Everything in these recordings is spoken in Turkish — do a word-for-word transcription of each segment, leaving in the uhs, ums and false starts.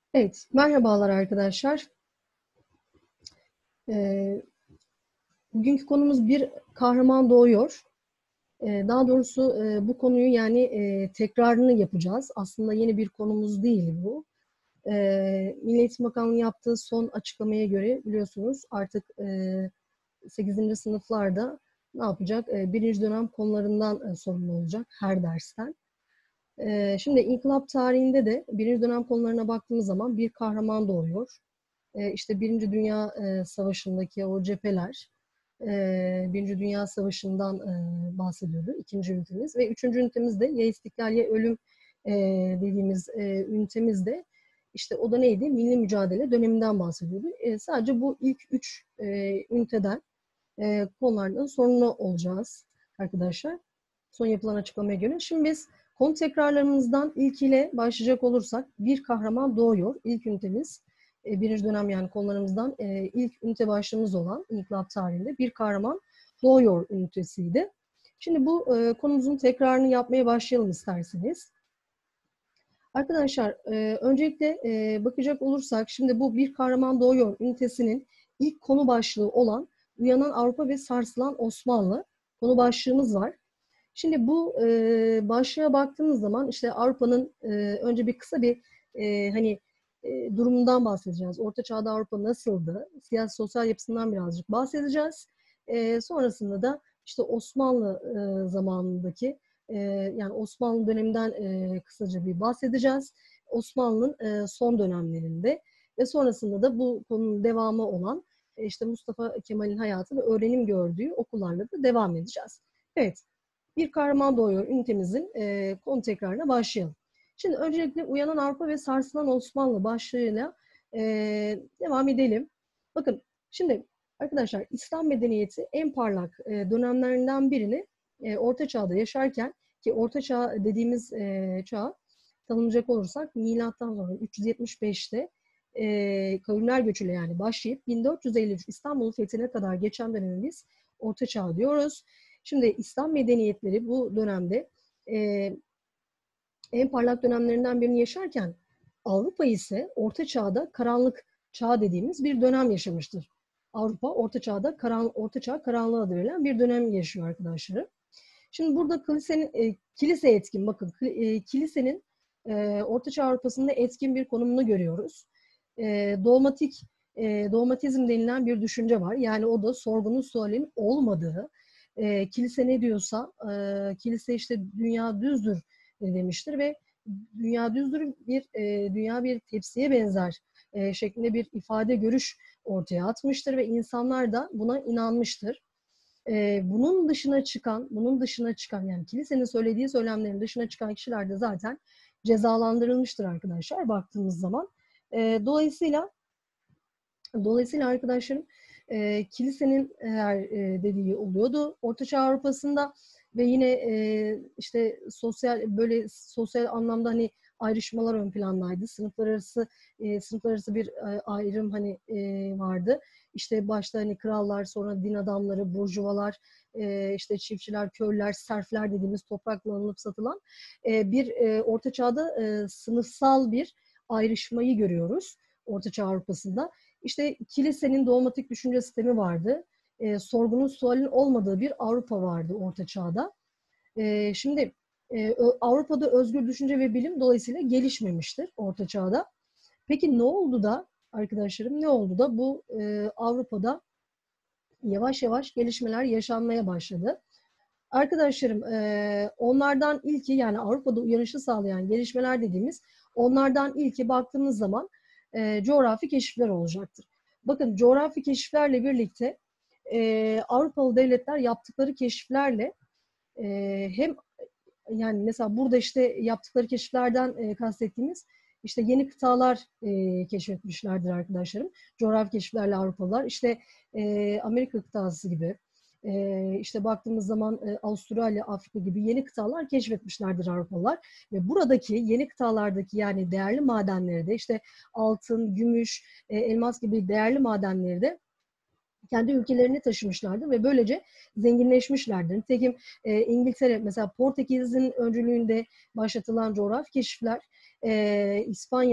Evet, merhabalar arkadaşlar. Ee, Bugünkü konumuz bir kahraman doğuyor. Ee, daha doğrusu e, bu konuyu yani e, tekrarını yapacağız. Aslında yeni bir konumuz değil bu. Ee, Milli Eğitim Bakanlığı yaptığı son açıklamaya göre biliyorsunuz artık e, sekizinci sınıflarda ne yapacak? E, birinci dönem konularından e, sorumlu olacak her dersten. E, şimdi İnkılap tarihinde de birinci dönem konularına baktığımız zaman bir kahraman doğuyor. E, işte Birinci Dünya e, Savaşı'ndaki o cepheler, e, Birinci Dünya Savaşı'ndan e, bahsediyordu ikinci ünitemiz ve üçüncü ünitemiz de ya istiklal ya ölüm e, dediğimiz e, ünitemiz de işte o da neydi? Milli mücadele döneminden bahsediyordu. E, sadece bu ilk üç e, üniteden e, konulardan sorumlu olacağız arkadaşlar. Son yapılan açıklamaya göre. Şimdi biz konu tekrarlarımızdan ilkiyle başlayacak olursak bir kahraman doğuyor. İlk ünitemiz e, birinci dönem yani konularımızdan e, ilk ünite başlığımız olan İnkılap tarihinde bir kahraman doğuyor ünitesiydi. Şimdi bu e, konumuzun tekrarını yapmaya başlayalım isterseniz. Arkadaşlar e, öncelikle e, bakacak olursak şimdi bu bir kahraman doğuyor ünitesinin ilk konu başlığı olan Uyanan Avrupa ve Sarsılan Osmanlı konu başlığımız var. Şimdi bu e, başlığa baktığımız zaman işte Avrupa'nın e, önce bir kısa bir e, hani e, durumundan bahsedeceğiz. Orta Çağ'da Avrupa nasıldı? Siyasi sosyal yapısından birazcık bahsedeceğiz. E, sonrasında da işte Osmanlı e, zamanındaki e, yani Osmanlı döneminden e, kısaca bir bahsedeceğiz. Osmanlı'nın e, son dönemlerinde ve sonrasında da bu konunun devamı olan e, işte Mustafa Kemal'in hayatı ve öğrenim gördüğü okullarla da devam edeceğiz. Evet. Bir kahraman doğuyor ünitemizin e, konu tekrarına başlayalım. Şimdi öncelikle Uyanan Avrupa ve Sarsılan Osmanlı başlığıyla e, devam edelim. Bakın şimdi arkadaşlar İslam medeniyeti en parlak e, dönemlerinden birini e, Orta Çağ'da yaşarken ki Orta Çağ dediğimiz e, çağ tanımlayacak olursak milattan sonra üç yüz yetmiş beşte e, kavimler göçüyle yani başlayıp bin dört yüz elli üç İstanbul'un fethine kadar geçen dönemi biz Orta Çağ diyoruz. Şimdi İslam medeniyetleri bu dönemde e, en parlak dönemlerinden birini yaşarken Avrupa ise Orta Çağ'da karanlık çağ dediğimiz bir dönem yaşamıştır. Avrupa Orta Çağ'da karan, Orta Çağ karanlığı adı verilen bir dönem yaşıyor arkadaşlarım. Şimdi burada kilisenin e, kilise etkin bakın e, kilisenin e, Orta Çağ Avrupa'sında etkin bir konumunu görüyoruz. E, dogmatik e, dogmatizm denilen bir düşünce var. Yani o da sorgunun sualin olmadığı. E, kilise ne diyorsa e, kilise işte dünya düzdür demiştir ve dünya düzdür bir e, dünya bir tepsiye benzer e, şeklinde bir ifade görüş ortaya atmıştır ve insanlar da buna inanmıştır. Ee, bunun dışına çıkan, bunun dışına çıkan yani kilisenin söylediği söylemlerin dışına çıkan kişiler de zaten cezalandırılmıştır arkadaşlar baktığımız zaman. Ee, dolayısıyla dolayısıyla arkadaşlarım e, kilisenin her e, dediği oluyordu. Ortaçağ Avrupa'sında ve yine e, işte sosyal böyle sosyal anlamda hani ayrışmalar ön plandaydı. Sınıflar arası e, sınıflar arası bir e, ayrım hani e, vardı. İşte başta hani krallar, sonra din adamları, burjuvalar, e, işte çiftçiler, köylüler, serfler dediğimiz toprakla alınıp satılan e, bir e, Orta Çağ'da e, sınıfsal bir ayrışmayı görüyoruz Orta Çağ Avrupa'sında. İşte kilisenin dogmatik düşünce sistemi vardı. E, sorgunun sualin olmadığı bir Avrupa vardı Orta Çağ'da. E, şimdi e, Avrupa'da özgür düşünce ve bilim dolayısıyla gelişmemiştir Orta Çağ'da. Peki ne oldu da arkadaşlarım ne oldu da bu e, Avrupa'da yavaş yavaş gelişmeler yaşanmaya başladı? Arkadaşlarım e, onlardan ilki yani Avrupa'da uyanışı sağlayan gelişmeler dediğimiz onlardan ilki baktığımız zaman e, coğrafi keşifler olacaktır. Bakın coğrafi keşiflerle birlikte e, Avrupalı devletler yaptıkları keşiflerle e, hem yani mesela burada işte yaptıkları keşiflerden e, kastettiğimiz işte yeni kıtalar e, keşfetmişlerdir arkadaşlarım. Coğrafi keşiflerle Avrupalılar. İşte e, Amerika kıtası gibi, e, işte baktığımız zaman e, Avustralya, Afrika gibi yeni kıtalar keşfetmişlerdir Avrupalılar. Ve buradaki yeni kıtalardaki yani değerli madenleri de işte altın, gümüş, e, elmas gibi değerli madenleri de kendi ülkelerine taşımışlardır ve böylece zenginleşmişlerdir. Nitekim e, İngiltere, mesela Portekiz'in öncülüğünde başlatılan coğrafi keşifler, e, İspanya'nın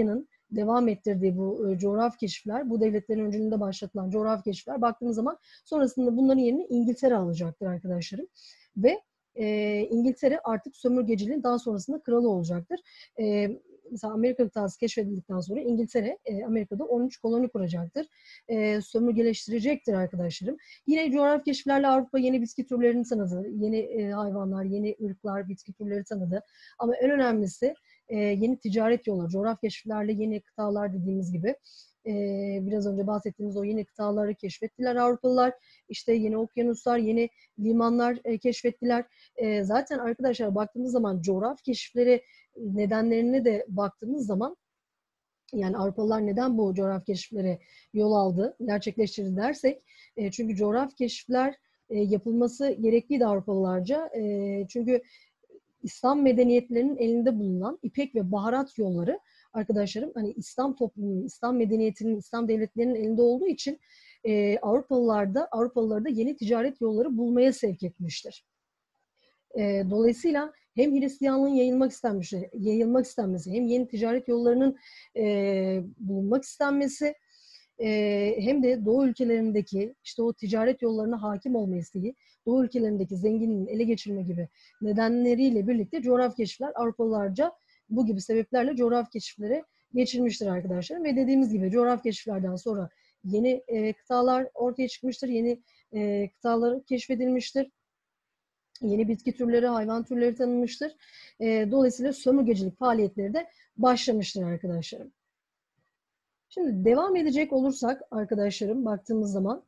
devam ettirdiği bu e, coğrafi keşifler, bu devletlerin öncülüğünde başlatılan coğrafi keşifler baktığımız zaman sonrasında bunların yerini İngiltere alacaktır arkadaşlarım. Ve e, İngiltere artık sömürgeciliğin daha sonrasında kralı olacaktır. E, mesela Amerika kıtası keşfedildikten sonra İngiltere e, Amerika'da on üç koloni kuracaktır. E, sömürgeleştirecektir arkadaşlarım. Yine coğrafi keşiflerle Avrupa yeni bitki türlerini tanıdı. Yeni e, hayvanlar, yeni ırklar, bitki türleri tanıdı. Ama en önemlisi e, yeni ticaret yolları. Coğrafi keşiflerle yeni kıtalar dediğimiz gibi e, biraz önce bahsettiğimiz o yeni kıtaları keşfettiler Avrupalılar. İşte yeni okyanuslar, yeni limanlar e, keşfettiler. E, zaten arkadaşlar baktığımız zaman coğrafi keşifleri nedenlerine de baktığımız zaman yani Avrupalılar neden bu coğrafi keşiflere yol aldı, gerçekleştirdi dersek, e, çünkü coğrafi keşifler e, yapılması gerekliydi Avrupalılarca. E, çünkü İslam medeniyetlerinin elinde bulunan İpek ve baharat yolları arkadaşlarım hani İslam toplumunun, İslam medeniyetinin, İslam devletlerinin elinde olduğu için e, Avrupalılar da Avrupalıları da yeni ticaret yolları bulmaya sevk etmiştir. E, dolayısıyla hem Hristiyanlığın yayılmak istenmesi, yayılmak istenmesi, hem yeni ticaret yollarının e, bulunmak istenmesi, e, hem de Doğu ülkelerindeki işte o ticaret yollarına hakim olma isteği, Doğu ülkelerindeki zenginliğin ele geçirme gibi nedenleriyle birlikte coğrafi keşifler Avrupalılarca bu gibi sebeplerle coğrafi keşiflere geçirmiştir arkadaşlar. Ve dediğimiz gibi coğrafi keşiflerden sonra yeni e, kıtalar ortaya çıkmıştır, yeni e, kıtalar keşfedilmiştir. Yeni bitki türleri, hayvan türleri tanınmıştır. E, dolayısıyla sömürgecilik faaliyetleri de başlamıştır arkadaşlarım. Şimdi devam edecek olursak arkadaşlarım baktığımız zaman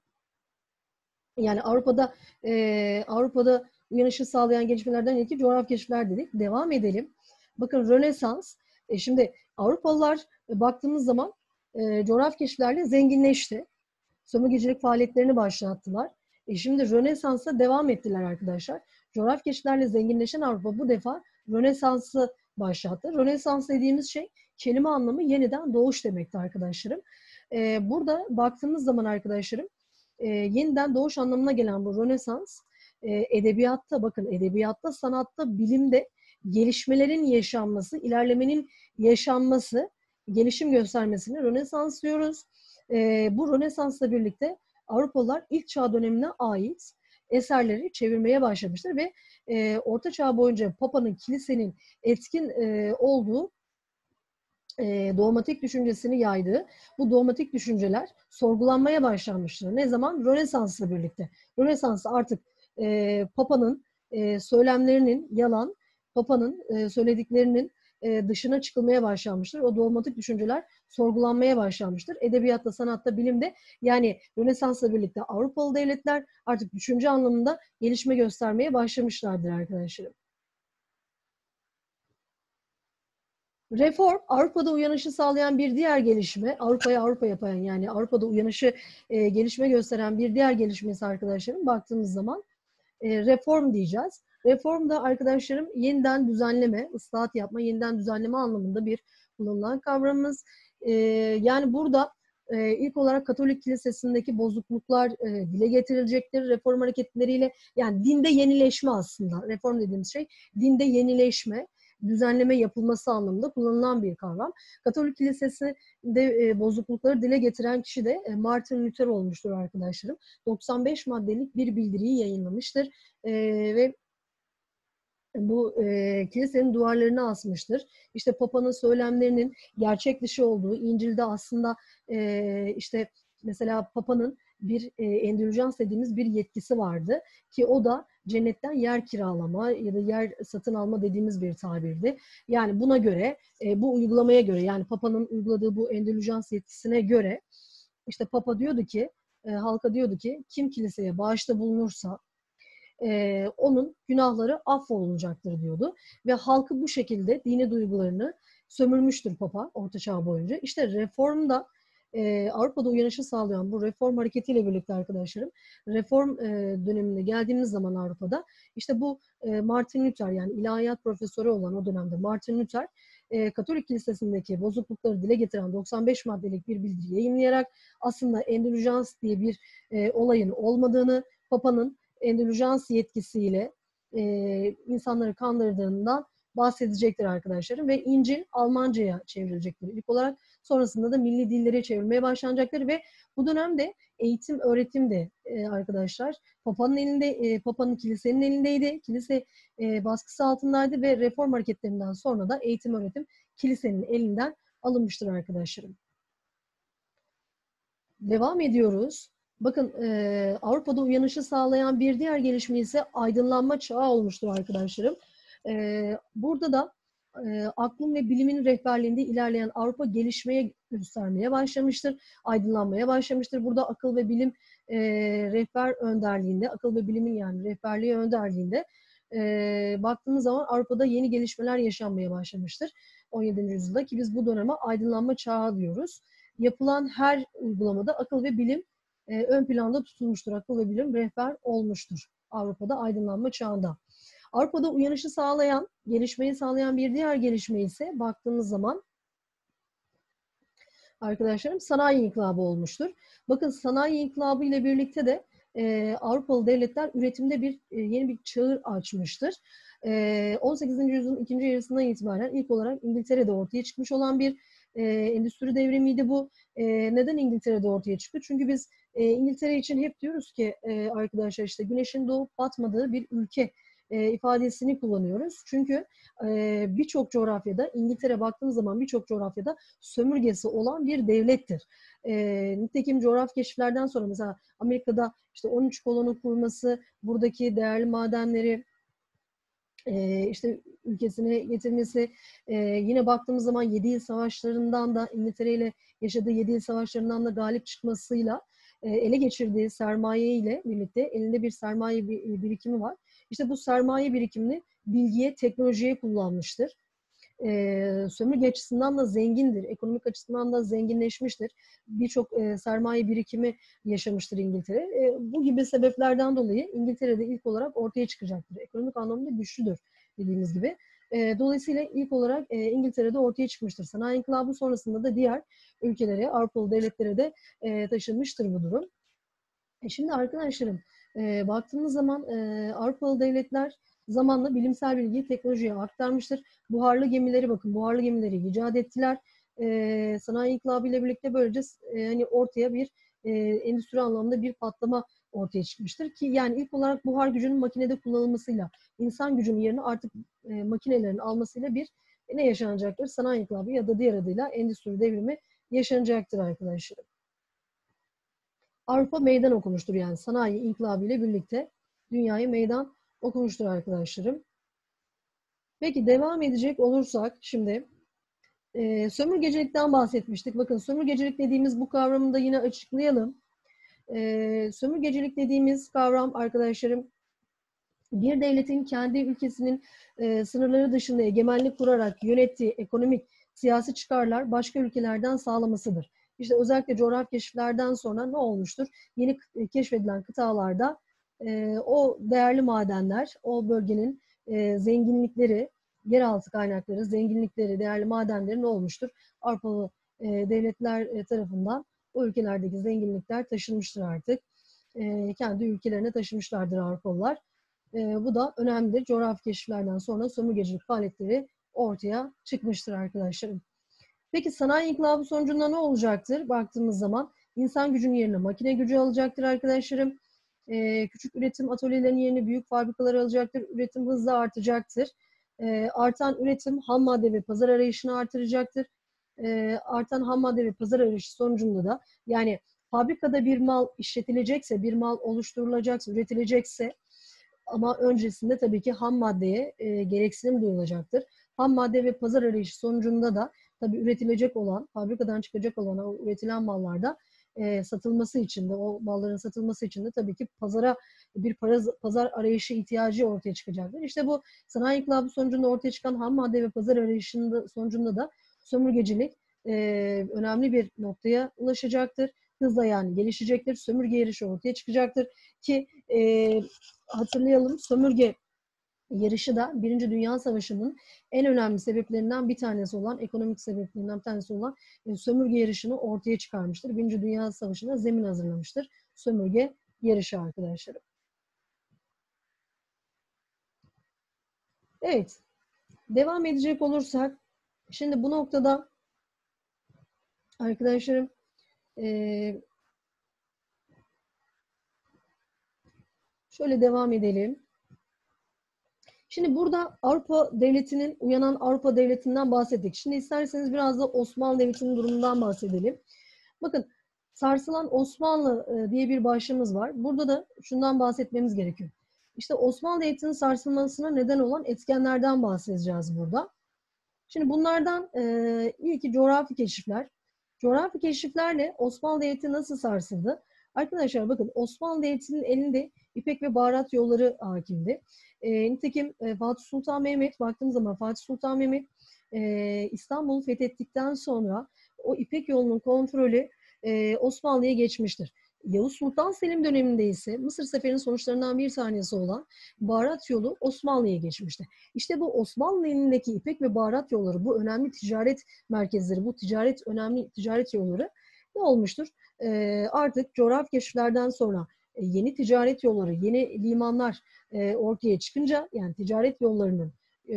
yani Avrupa'da e, Avrupa'da uyanışı sağlayan gelişmelerden ilki coğrafi keşifler dedik. Devam edelim. Bakın Rönesans. E, şimdi Avrupalılar e, baktığımız zaman e, coğrafi keşiflerle zenginleşti. Sömürgecilik faaliyetlerini başlattılar. E şimdi Rönesans'a devam ettiler arkadaşlar. Coğrafi keşiflerle zenginleşen Avrupa bu defa Rönesans'ı başlattı. Rönesans dediğimiz şey kelime anlamı yeniden doğuş demekti arkadaşlarım. Ee, burada baktığımız zaman arkadaşlarım e, yeniden doğuş anlamına gelen bu Rönesans e, edebiyatta bakın edebiyatta, sanatta, bilimde gelişmelerin yaşanması, ilerlemenin yaşanması, gelişim göstermesini Rönesans diyoruz. E, bu Rönesans'la birlikte Avrupalılar ilk çağ dönemine ait eserleri çevirmeye başlamıştır ve e, Orta Çağ boyunca Papa'nın, kilisenin etkin e, olduğu e, dogmatik düşüncesini yaydığı bu dogmatik düşünceler sorgulanmaya başlanmıştır. Ne zaman? Rönesans'la birlikte. Rönesans artık e, Papa'nın e, söylemlerinin yalan, Papa'nın e, söylediklerinin e, dışına çıkılmaya başlanmıştır. O dogmatik düşünceler sorgulanmaya başlanmıştır. Edebiyatta, sanatta, bilimde yani Rönesans'la birlikte Avrupalı devletler artık düşünce anlamında gelişme göstermeye başlamışlardır arkadaşlarım. Reform, Avrupa'da uyanışı sağlayan bir diğer gelişme, Avrupa'ya Avrupa yapan yani Avrupa'da uyanışı e, gelişme gösteren bir diğer gelişmesi arkadaşlarım baktığımız zaman e, reform diyeceğiz. Reform da arkadaşlarım yeniden düzenleme, ıslahat yapma, yeniden düzenleme anlamında bir kullanılan kavramımız. E, yani burada e, ilk olarak Katolik Kilisesi'ndeki bozukluklar e, dile getirilecektir reform hareketleriyle. Yani dinde yenileşme aslında. Reform dediğimiz şey dinde yenileşme, düzenleme yapılması anlamında kullanılan bir kavram. Katolik Kilisesi'nde e, bozuklukları dile getiren kişi de e, Martin Luther olmuştur arkadaşlarım. doksan beş maddelik bir bildiriyi yayınlamıştır e, ve bu e, kilisenin duvarlarına asmıştır. İşte Papa'nın söylemlerinin gerçek dışı olduğu, İncil'de aslında e, işte mesela Papa'nın bir e, endüljans dediğimiz bir yetkisi vardı ki o da cennetten yer kiralama ya da yer satın alma dediğimiz bir tabirdi. Yani buna göre, e, bu uygulamaya göre yani Papa'nın uyguladığı bu endüljans yetkisine göre işte Papa diyordu ki, e, halka diyordu ki kim kiliseye bağışta bulunursa e, onun günahları affolunacaktır diyordu. Ve halkı bu şekilde dini duygularını sömürmüştür Papa Orta Çağ boyunca. İşte reformda e, Avrupa'da uyanışı sağlayan bu reform hareketiyle birlikte arkadaşlarım reform e, dönemine geldiğimiz zaman Avrupa'da işte bu e, Martin Luther yani ilahiyat profesörü olan o dönemde Martin Luther e, Katolik Kilisesi'ndeki bozuklukları dile getiren doksan beş maddelik bir bildiri yayınlayarak aslında endüljans diye bir e, olayın olmadığını, Papa'nın endüljans yetkisiyle e, insanları kandırdığından bahsedecektir arkadaşlarım ve İncil Almanca'ya çevrilecektir ilk olarak. Sonrasında da milli dillere çevrilmeye başlanacaktır ve bu dönemde eğitim, öğretim de e, arkadaşlar Papa'nın elinde, e, Papa'nın kilisenin elindeydi. Kilise e, baskısı altındaydı ve reform hareketlerinden sonra da eğitim, öğretim kilisenin elinden alınmıştır arkadaşlarım. Devam ediyoruz. Bakın e, Avrupa'da uyanışı sağlayan bir diğer gelişme ise aydınlanma çağı olmuştur arkadaşlarım. E, burada da e, aklın ve bilimin rehberliğinde ilerleyen Avrupa gelişmeye göstermeye başlamıştır. Aydınlanmaya başlamıştır. Burada akıl ve bilim e, rehber önderliğinde, akıl ve bilimin yani rehberliği önderliğinde e, baktığımız zaman Avrupa'da yeni gelişmeler yaşanmaya başlamıştır. on yedinci yüzyılda ki biz bu döneme aydınlanma çağı diyoruz. Yapılan her uygulamada akıl ve bilim e, ön planda tutulmuştur. Akıl ve bilim rehber olmuştur Avrupa'da aydınlanma çağında. Avrupa'da uyanışı sağlayan, gelişmeyi sağlayan bir diğer gelişme ise baktığımız zaman arkadaşlarım sanayi inkılabı olmuştur. Bakın sanayi inkılabı ile birlikte de e, Avrupalı devletler üretimde bir e, yeni bir çağ açmıştır. E, on sekizinci yüzyılın ikinci yarısından itibaren ilk olarak İngiltere'de ortaya çıkmış olan bir e, endüstri devrimiydi bu. E, neden İngiltere'de ortaya çıktı? Çünkü biz e, İngiltere için hep diyoruz ki e, arkadaşlar işte güneşin doğup batmadığı bir ülke e, ifadesini kullanıyoruz. Çünkü e, birçok coğrafyada İngiltere baktığımız zaman birçok coğrafyada sömürgesi olan bir devlettir. E, nitekim coğrafi keşiflerden sonra mesela Amerika'da işte on üç koloni kurması, buradaki değerli madenleri e, işte ülkesine getirmesi, e, yine baktığımız zaman yedi yıl savaşlarından da İngiltere ile yaşadığı yedi yıl savaşlarından da galip çıkmasıyla e, ele geçirdiği sermaye ile birlikte elinde bir sermaye birikimi var. İşte bu sermaye birikimini bilgiye, teknolojiye kullanmıştır. E, sömürge açısından da zengindir, ekonomik açısından da zenginleşmiştir. Birçok e, sermaye birikimi yaşamıştır İngiltere. E, bu gibi sebeplerden dolayı İngiltere'de ilk olarak ortaya çıkacaktır. Ekonomik anlamda güçlüdür dediğimiz gibi. E, dolayısıyla ilk olarak e, İngiltere'de ortaya çıkmıştır. Sanayi İnkılabı sonrasında da diğer ülkelere, Avrupalı devletlere de e, taşınmıştır bu durum. E şimdi arkadaşlarım, e, baktığımız zaman e, Avrupalı devletler zamanla bilimsel bilgiyi teknolojiye aktarmıştır. Buharlı gemileri bakın, buharlı gemileri icat ettiler. E, sanayi inkılabı ile birlikte böylece e, hani ortaya bir e, endüstri anlamında bir patlama ortaya çıkmıştır ki yani ilk olarak buhar gücünün makinede kullanılmasıyla insan gücünün yerini artık e, makinelerin almasıyla bir e, ne yaşanacaktır? Sanayi inkılabı ya da diğer adıyla endüstri devrimi yaşanacaktır arkadaşlar. Avrupa meydan okumuştur yani sanayi inkılabı ile birlikte dünyayı meydan okumuştur arkadaşlarım. Peki devam edecek olursak şimdi e, sömürgecilikten bahsetmiştik. Bakın sömürgecilik dediğimiz bu kavramı da yine açıklayalım. E, sömürgecilik dediğimiz kavram arkadaşlarım bir devletin kendi ülkesinin e, sınırları dışında egemenlik kurarak yönettiği ekonomik, siyasi çıkarlar başka ülkelerden sağlamasıdır. İşte özellikle coğrafi keşiflerden sonra ne olmuştur? Yeni keşfedilen kıtalarda e, o değerli madenler, o bölgenin e, zenginlikleri, yeraltı kaynakları, zenginlikleri, değerli madenleri ne olmuştur? Avrupalı e, devletler tarafından o ülkelerdeki zenginlikler taşınmıştır artık. E, kendi ülkelerine taşımışlardır Avrupalılar. E, bu da önemlidir. Coğrafi keşiflerden sonra sömürgecilik faaliyetleri ortaya çıkmıştır arkadaşlarım. Peki sanayi inkılabı sonucunda ne olacaktır? Baktığımız zaman insan gücünün yerine makine gücü alacaktır arkadaşlarım. E, küçük üretim atölyelerinin yerine büyük fabrikalar alacaktır. Üretim hızla artacaktır. E, artan üretim ham madde ve pazar arayışını artıracaktır. E, artan ham madde ve pazar arayışı sonucunda da yani fabrikada bir mal işletilecekse, bir mal oluşturulacaksa, üretilecekse ama öncesinde tabii ki ham maddeye e, gereksinim duyulacaktır. Ham madde ve pazar arayışı sonucunda da tabii üretilecek olan, fabrikadan çıkacak olan o üretilen mallarda e, satılması için de, o malların satılması için de tabii ki pazara bir para, pazar arayışı ihtiyacı ortaya çıkacaktır. İşte bu sanayi inkılabı sonucunda ortaya çıkan ham madde ve pazar arayışının sonucunda da sömürgecilik e, önemli bir noktaya ulaşacaktır. Hızla yani gelişecektir. Sömürge yarışı ortaya çıkacaktır ki e, hatırlayalım sömürge yarışı da Birinci Dünya Savaşı'nın en önemli sebeplerinden bir tanesi olan, ekonomik sebeplerinden bir tanesi olan e, sömürge yarışını ortaya çıkarmıştır. Birinci Dünya Savaşı'na zemin hazırlamıştır. Sömürge yarışı arkadaşlarım. Evet. Devam edecek olursak, şimdi bu noktada arkadaşlarım e, şöyle devam edelim. Şimdi burada Avrupa Devleti'nin, uyanan Avrupa Devleti'nden bahsettik. Şimdi isterseniz biraz da Osmanlı Devleti'nin durumundan bahsedelim. Bakın, sarsılan Osmanlı diye bir başlığımız var. Burada da şundan bahsetmemiz gerekiyor. İşte Osmanlı Devleti'nin sarsılmasına neden olan etkenlerden bahsedeceğiz burada. Şimdi bunlardan e, ilki coğrafi keşifler. Coğrafi keşiflerle Osmanlı Devleti nasıl sarsıldı? Arkadaşlar bakın, Osmanlı Devleti'nin elinde İpek ve baharat yolları hakimdi. E, nitekim e, Fatih Sultan Mehmet, baktığımız zaman Fatih Sultan Mehmet e, İstanbul'u fethettikten sonra o İpek yolunun kontrolü e, Osmanlı'ya geçmiştir. Yavuz Sultan Selim döneminde ise Mısır Seferi'nin sonuçlarından bir tanesi olan baharat yolu Osmanlı'ya geçmişti. İşte bu Osmanlı elindeki İpek ve baharat yolları, bu önemli ticaret merkezleri, bu ticaret önemli ticaret yolları ne olmuştur? Ee, artık coğrafi keşiflerden sonra e, yeni ticaret yolları, yeni limanlar e, ortaya çıkınca, yani ticaret yollarının e,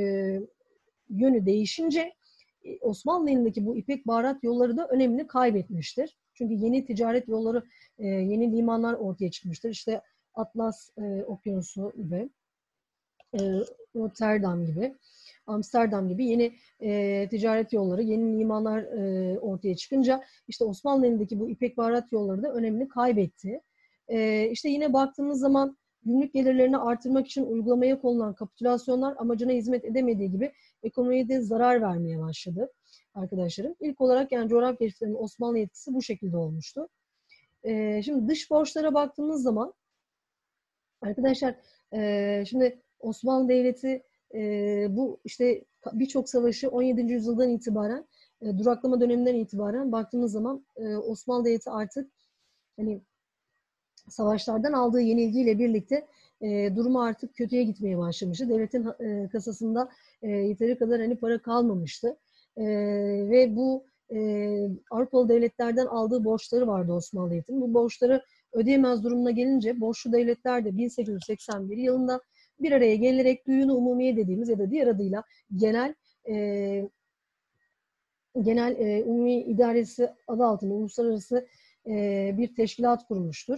yönü değişince e, Osmanlı elindeki bu İpek baharat yolları da önemini kaybetmiştir. Çünkü yeni ticaret yolları, e, yeni limanlar ortaya çıkmıştır. İşte Atlas e, Okyanusu gibi, e, Rotterdam gibi, Amsterdam gibi yeni e, ticaret yolları, yeni limanlar e, ortaya çıkınca işte Osmanlı elindeki bu İpek baharat yolları da önemini kaybetti. E, işte yine baktığımız zaman gümrük gelirlerini artırmak için uygulamaya konulan kapitülasyonlar amacına hizmet edemediği gibi ekonomiye de zarar vermeye başladı arkadaşlarım. İlk olarak yani coğrafya keşiflerinin Osmanlı etkisi bu şekilde olmuştu. E, şimdi dış borçlara baktığımız zaman arkadaşlar, e, şimdi Osmanlı Devleti e, bu işte birçok savaşı on yedinci yüzyıldan itibaren, e, duraklama döneminden itibaren baktığımız zaman e, Osmanlı Devleti artık hani savaşlardan aldığı yenilgiyle birlikte e, durumu artık kötüye gitmeye başlamıştı. Devletin e, kasasında e, yeteri kadar hani para kalmamıştı. E, ve bu e, Avrupalı devletlerden aldığı borçları vardı Osmanlı Devleti'nin. Bu borçları ödeyemez durumuna gelince borçlu devletler de bin sekiz yüz seksen bir yılında bir araya gelerek Düğün-i Umumiye dediğimiz ya da diğer adıyla genel e, genel e, Umumi İdaresi adı altında uluslararası e, bir teşkilat kurmuştur.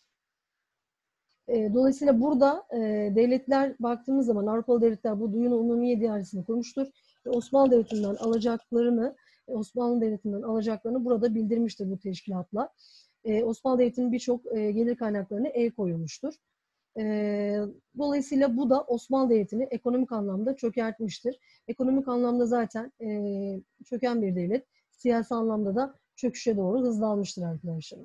Dolayısıyla burada e, devletler baktığımız zaman Avrupalı devletler bu Düğün-i Umumiye Diyaresini kurmuştur. Ve Osmanlı Devleti'nden alacaklarını, Osmanlı Devleti'nden alacaklarını burada bildirmiştir bu teşkilatla. E, Osmanlı Devleti'nin birçok e, gelir kaynaklarına el koyulmuştur. E, dolayısıyla bu da Osmanlı Devleti'ni ekonomik anlamda çökertmiştir. Ekonomik anlamda zaten e, çöken bir devlet, siyasi anlamda da çöküşe doğru hızlanmıştır arkadaşlar.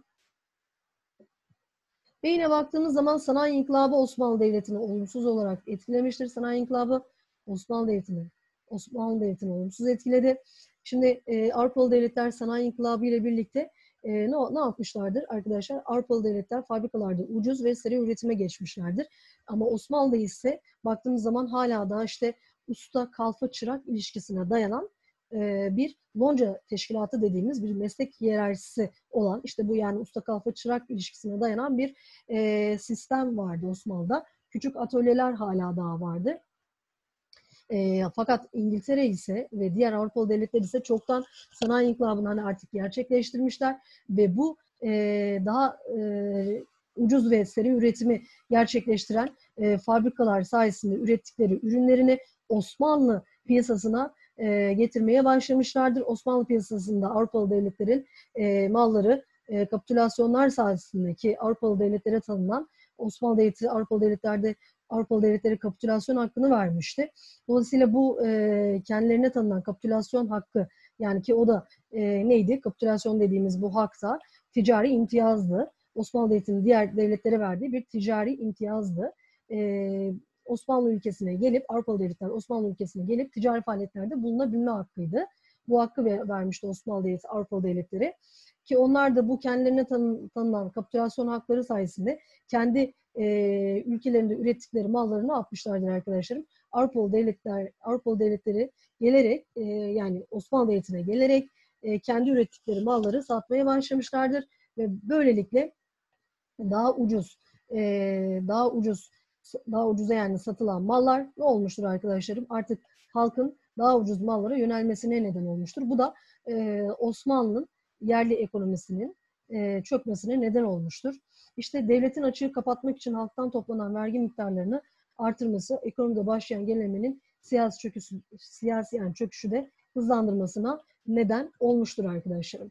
Ve yine baktığımız zaman Sanayi İnkılabı Osmanlı Devleti'ni olumsuz olarak etkilemiştir. Sanayi İnkılabı Osmanlı Devleti'ni Osmanlı Devleti'ni olumsuz etkiledi. Şimdi e, Avrupalı devletler Sanayi İnkılabı ile birlikte e, ne, ne yapmışlardır arkadaşlar? Avrupalı devletler fabrikalarda ucuz ve seri üretime geçmişlerdir. Ama Osmanlı'da ise baktığımız zaman hala daha işte usta kalfa çırak ilişkisine dayanan bir lonca teşkilatı dediğimiz bir meslek hiyerarşisi olan, işte bu yani usta kalfa çırak ilişkisine dayanan bir e, sistem vardı Osmanlı'da. Küçük atölyeler hala daha vardı. E, fakat İngiltere ise ve diğer Avrupalı devletler ise çoktan sanayi inkılabını hani artık gerçekleştirmişler ve bu e, daha e, ucuz ve seri üretimi gerçekleştiren e, fabrikalar sayesinde ürettikleri ürünlerini Osmanlı piyasasına e, getirmeye başlamışlardır. Osmanlı piyasasında Avrupalı devletlerin e, malları e, kapitülasyonlar sayesindeki Avrupalı devletlere tanınan Osmanlı Devleti Avrupalı devletlerde Avrupalı devletleri kapitülasyon hakkını vermişti. Dolayısıyla bu e, kendilerine tanınan kapitülasyon hakkı, yani ki o da e, neydi? Kapitülasyon dediğimiz bu hak da ticari imtiyazdı. Osmanlı Devleti'nin diğer devletlere verdiği bir ticari imtiyazdı. E, Osmanlı ülkesine gelip, Avrupalı devletler Osmanlı ülkesine gelip ticari faaliyetlerde bulunabilme hakkıydı. Bu hakkı vermişti Osmanlı Devleti Avrupalı devletleri. Ki onlar da bu kendilerine tanı, tanınan kapitülasyon hakları sayesinde kendi e, ülkelerinde ürettikleri malları ne yapmışlardır arkadaşlarım? Avrupalı devletler, Avrupalı devletleri gelerek e, yani Osmanlı Devleti'ne gelerek e, kendi ürettikleri malları satmaya başlamışlardır ve böylelikle daha ucuz e, daha ucuz daha ucuza yani satılan mallar ne olmuştur arkadaşlarım? Artık halkın daha ucuz mallara yönelmesine neden olmuştur. Bu da e, Osmanlı'nın yerli ekonomisinin e, çökmesine neden olmuştur. İşte devletin açığı kapatmak için halktan toplanan vergi miktarlarını artırması, ekonomide başlayan gerilemenin siyasi çöküşü, siyasi yani çöküşü de hızlandırmasına neden olmuştur arkadaşlarım.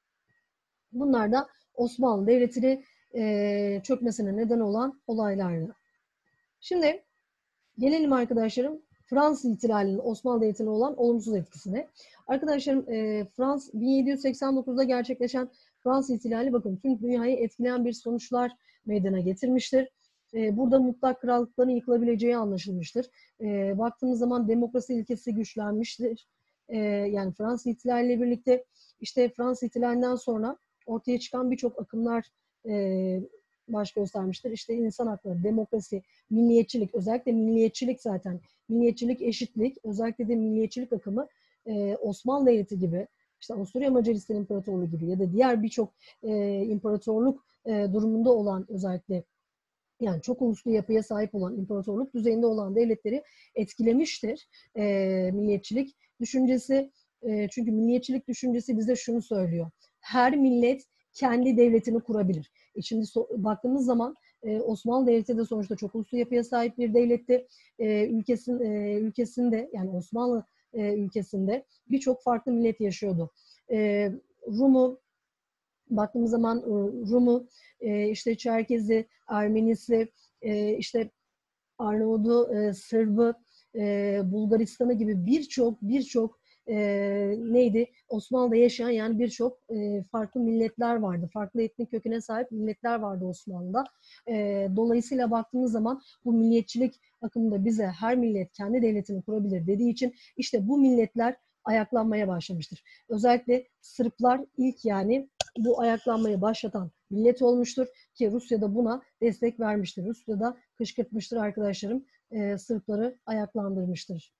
Bunlar da Osmanlı Devleti'nin e, çökmesine neden olan olaylardı. Şimdi gelelim arkadaşlarım Fransız ihtilalinin Osmanlı Devleti'ne olan olumsuz etkisine. Arkadaşlarım e, Frans bin yedi yüz seksen dokuzda gerçekleşen Fransız ihtilali bakın tüm dünyayı etkileyen bir sonuçlar meydana getirmiştir. E, burada mutlak krallıkların yıkılabileceği anlaşılmıştır. E, baktığımız zaman demokrasi ilkesi güçlenmiştir. E, yani Fransız ihtilaliyle birlikte işte Fransız ihtilalinden sonra ortaya çıkan birçok akımlar e, baş göstermiştir. İşte insan hakları, demokrasi, milliyetçilik, özellikle milliyetçilik zaten, milliyetçilik, eşitlik, özellikle de milliyetçilik akımı e, Osmanlı Devleti gibi, işte Avusturya Macaristan İmparatorluğu gibi ya da diğer birçok e, imparatorluk e, durumunda olan özellikle yani çok uluslu yapıya sahip olan imparatorluk düzeyinde olan devletleri etkilemiştir. E, milliyetçilik düşüncesi, e, çünkü milliyetçilik düşüncesi bize şunu söylüyor. Her millet kendi devletini kurabilir. E şimdi so baktığımız zaman e, Osmanlı Devleti de sonuçta çok uluslu yapıya sahip bir devletti. E, ülkesin, e, ülkesinde yani Osmanlı e, ülkesinde birçok farklı millet yaşıyordu. E, Rum'u, baktığımız zaman Rum'u, işte Çerkezi, Ermenisi, işte Arnavut'u, Sırbı, Bulgaristan'ı gibi birçok birçok neydi? Osmanlı'da yaşayan yani birçok farklı milletler vardı. Farklı etnik kökene sahip milletler vardı Osmanlı'da. Dolayısıyla baktığımız zaman bu milliyetçilik akımında bize her millet kendi devletini kurabilir dediği için işte bu milletler ayaklanmaya başlamıştır. Özellikle Sırplar ilk yani bu ayaklanmayı başlatan millet olmuştur ki Rusya da buna destek vermiştir. Rusya da kışkırtmıştır arkadaşlarım, e, Sırpları ayaklandırmıştır.